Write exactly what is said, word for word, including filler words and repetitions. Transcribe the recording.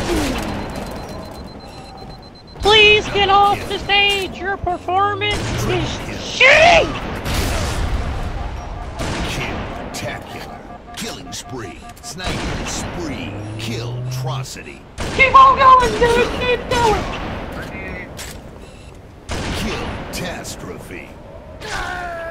Please get off the stage! Your performance is shitty! Killtacular. Killing spree. Sniper spree. Killtrocity. Keep on going, dude! Keep going! Killtastrophe.